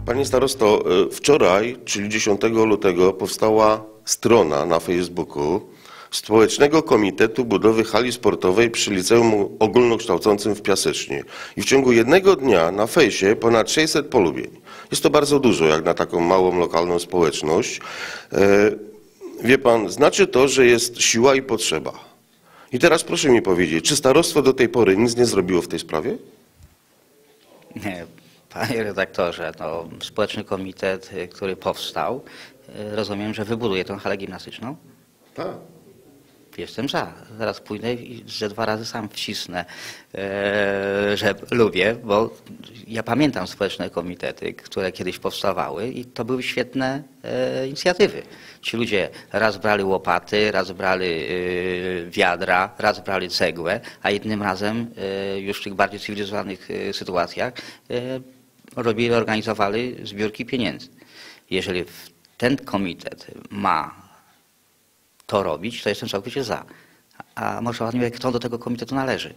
Panie starosto, wczoraj, czyli 10 lutego, powstała strona na Facebooku Społecznego Komitetu Budowy Hali Sportowej przy Liceum Ogólnokształcącym w Piasecznie. I w ciągu jednego dnia na fejsie ponad 600 polubień. Jest to bardzo dużo, jak na taką małą, lokalną społeczność. Wie pan, znaczy to, że jest siła i potrzeba. I teraz proszę mi powiedzieć, czy starostwo do tej pory nic nie zrobiło w tej sprawie? Nie, panie redaktorze, no, społeczny komitet, który powstał, rozumiem, że wybuduje tę halę gimnastyczną? Tak. Jestem za. Zaraz pójdę i ze 2 razy sam wcisnę, że lubię, bo ja pamiętam społeczne komitety, które kiedyś powstawały i to były świetne inicjatywy. Ci ludzie raz brali łopaty, raz brali wiadra, raz brali cegłę, a jednym razem już w tych bardziej cywilizowanych sytuacjach organizowali zbiórki pieniędzy. Jeżeli ten komitet ma to robić, to jestem całkowicie za. A może pan wie, kto do tego komitetu należy?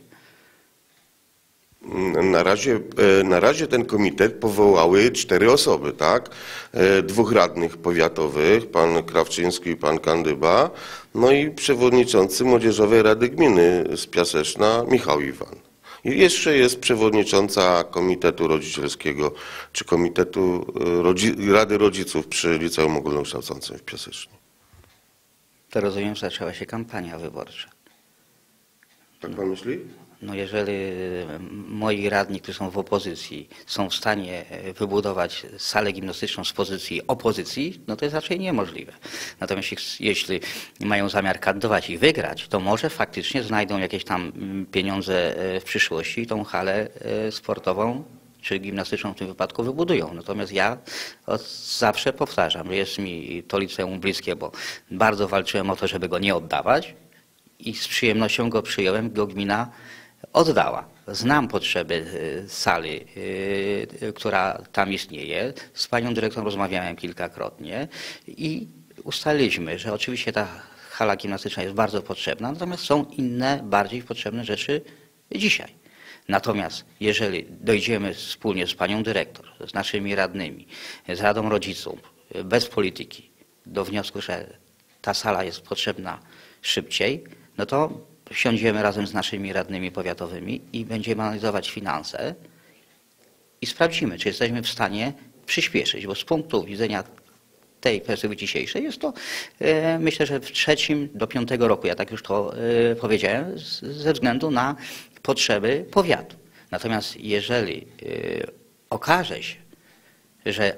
Na razie ten komitet powołały 4 osoby, tak? 2 radnych powiatowych, pan Krawczyński i pan Kandyba, no i przewodniczący Młodzieżowej Rady Gminy z Piaseczna, Michał Iwan. I jeszcze jest przewodnicząca Komitetu Rodzicielskiego, czy Komitetu Rady Rodziców przy Liceum Ogólnokształcącym w Piasecznie. To rozumiem, że zaczęła się kampania wyborcza. Tak pan myśli? No jeżeli moi radni, którzy są w opozycji, są w stanie wybudować salę gimnastyczną z pozycji opozycji, no to jest raczej niemożliwe. Natomiast jeśli mają zamiar kandydować i wygrać, to może faktycznie znajdą jakieś tam pieniądze w przyszłości i tą halę sportową czy gimnastyczną w tym wypadku wybudują. Natomiast ja od zawsze powtarzam, że jest mi to liceum bliskie, bo bardzo walczyłem o to, żeby go nie oddawać i z przyjemnością go przyjąłem, go gmina oddała. Znam potrzeby sali, która tam istnieje. Z panią dyrektorą rozmawiałem kilkakrotnie i ustaliliśmy, że oczywiście ta hala gimnastyczna jest bardzo potrzebna, natomiast są inne, bardziej potrzebne rzeczy dzisiaj. Natomiast jeżeli dojdziemy wspólnie z panią dyrektor, z naszymi radnymi, z Radą Rodziców, bez polityki, do wniosku, że ta sala jest potrzebna szybciej, no to siądziemy razem z naszymi radnymi powiatowymi i będziemy analizować finanse i sprawdzimy, czy jesteśmy w stanie przyspieszyć, bo z punktu widzenia tej perspektywy dzisiejszej jest to, myślę, że w 3. do 5. roku, ja tak już to powiedziałem, ze względu na potrzeby powiatu. Natomiast jeżeli okaże się, że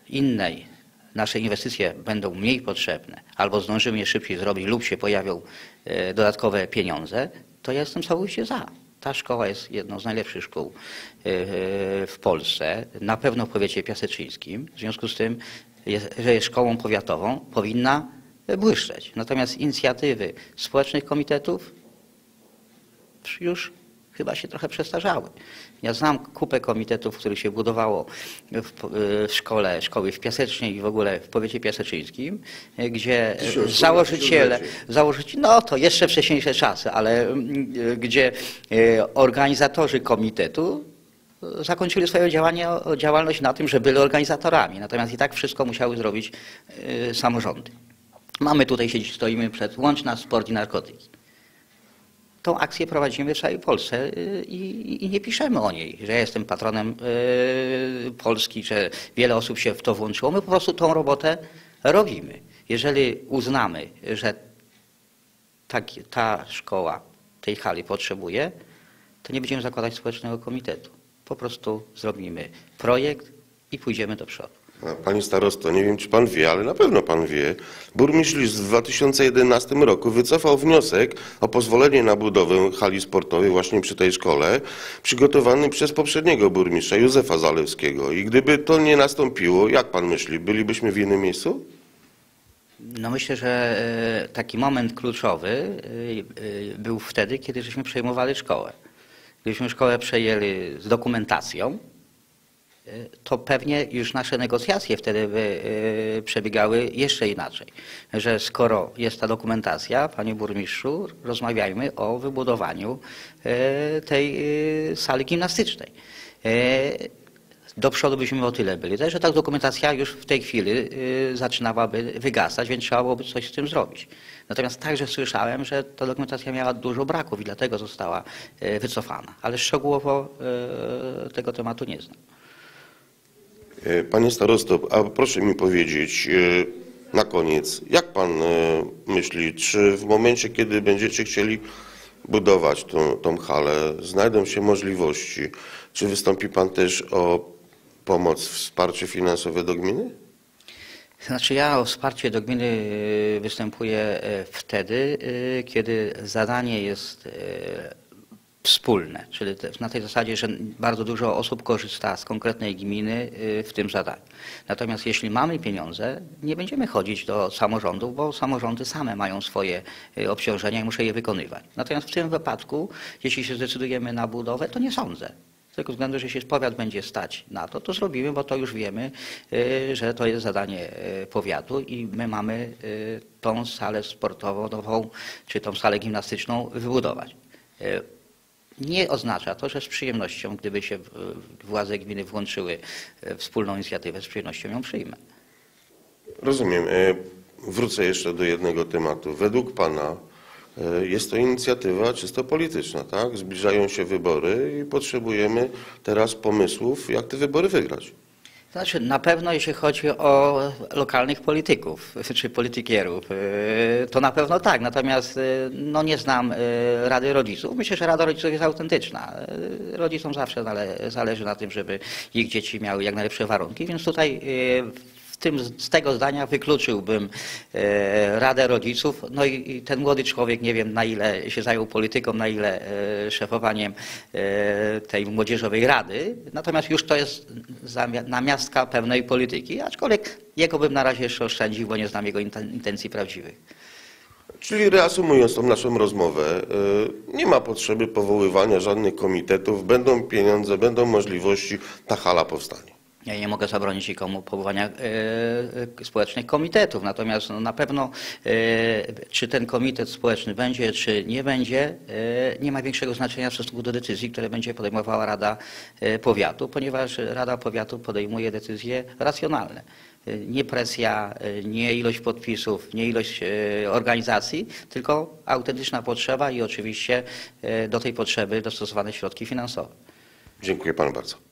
nasze inwestycje będą mniej potrzebne, albo zdążymy je szybciej zrobić lub się pojawią dodatkowe pieniądze, to ja jestem całkowicie za. Ta szkoła jest jedną z najlepszych szkół w Polsce, na pewno w powiecie piaseczyńskim. W związku z tym, że jest szkołą powiatową, powinna błyszczeć. Natomiast inicjatywy społecznych komitetów już chyba się trochę przestarzały. Ja znam kupę komitetów, w których się budowało w szkoły w Piasecznej i w ogóle w powiecie piaseczyńskim, gdzie założyciele, no to jeszcze wcześniejsze czasy, ale gdzie organizatorzy komitetu zakończyli swoją działalność na tym, że byli organizatorami. Natomiast i tak wszystko musiały zrobić samorządy. Mamy tutaj stoimy przed Łączna Sport i Narkotyki. Tą akcję prowadzimy w całej Polsce i nie piszemy o niej, że ja jestem patronem Polski, że wiele osób się w to włączyło. My po prostu tą robotę robimy. Jeżeli uznamy, że ta szkoła tej hali potrzebuje, to nie będziemy zakładać społecznego komitetu. Po prostu zrobimy projekt i pójdziemy do przodu. Panie starosto, nie wiem, czy pan wie, ale na pewno pan wie, burmistrz w 2011 roku wycofał wniosek o pozwolenie na budowę hali sportowej właśnie przy tej szkole, przygotowany przez poprzedniego burmistrza Józefa Zalewskiego. I gdyby to nie nastąpiło, jak pan myśli, bylibyśmy w innym miejscu? No myślę, że taki moment kluczowy był wtedy, kiedy żeśmy przejmowali szkołę. Gdybyśmy szkołę przejęli z dokumentacją, to pewnie już nasze negocjacje wtedy by przebiegały jeszcze inaczej. Że skoro jest ta dokumentacja, panie burmistrzu, rozmawiajmy o wybudowaniu tej sali gimnastycznej. do przodu byśmy o tyle byli, że ta dokumentacja już w tej chwili zaczynałaby wygasać, więc trzeba byłoby coś z tym zrobić. Natomiast także słyszałem, że ta dokumentacja miała dużo braków i dlatego została wycofana, ale szczegółowo tego tematu nie znam. Panie starosto, a proszę mi powiedzieć na koniec, jak pan myśli, czy w momencie, kiedy będziecie chcieli budować tą halę, znajdą się możliwości, czy wystąpi pan też o pomoc, wsparcie finansowe do gminy? Znaczy ja o wsparcie do gminy występuję wtedy, kiedy zadanie jest wspólne, czyli na tej zasadzie, że bardzo dużo osób korzysta z konkretnej gminy w tym zadaniu. Natomiast jeśli mamy pieniądze, nie będziemy chodzić do samorządów, bo samorządy same mają swoje obciążenia i muszą je wykonywać. Natomiast w tym wypadku, jeśli się zdecydujemy na budowę, to nie sądzę. Z tego względu, że jeśli powiat będzie stać na to, to zrobimy, bo to już wiemy, że to jest zadanie powiatu i my mamy tą salę sportową nową, czy tą salę gimnastyczną wybudować. Nie oznacza to, że z przyjemnością, gdyby się władze gminy włączyły w wspólną inicjatywę, z przyjemnością ją przyjmę. Rozumiem. Wrócę jeszcze do jednego tematu. Według pana jest to inicjatywa czysto polityczna, tak? Zbliżają się wybory i potrzebujemy teraz pomysłów, jak te wybory wygrać. Znaczy, na pewno jeśli chodzi o lokalnych polityków czy politykierów, to na pewno tak. Natomiast no, nie znam Rady Rodziców. Myślę, że Rada Rodziców jest autentyczna. Rodzicom zawsze zależy na tym, żeby ich dzieci miały jak najlepsze warunki, więc tutaj z tego zdania wykluczyłbym Radę Rodziców. No i ten młody człowiek, nie wiem na ile się zajął polityką, na ile szefowaniem tej młodzieżowej rady. Natomiast już to jest namiastka pewnej polityki, aczkolwiek jego bym na razie jeszcze oszczędził, bo nie znam jego intencji prawdziwych. Czyli reasumując tą naszą rozmowę, nie ma potrzeby powoływania żadnych komitetów, będą pieniądze, będą możliwości, ta hala powstanie. Ja nie mogę zabronić nikomu powołania społecznych komitetów, natomiast no, na pewno czy ten komitet społeczny będzie, czy nie będzie, nie ma większego znaczenia w stosunku do decyzji, które będzie podejmowała Rada Powiatu, ponieważ Rada Powiatu podejmuje decyzje racjonalne. Nie presja, nie ilość podpisów, nie ilość organizacji, tylko autentyczna potrzeba i oczywiście do tej potrzeby dostosowane środki finansowe. Dziękuję panu bardzo.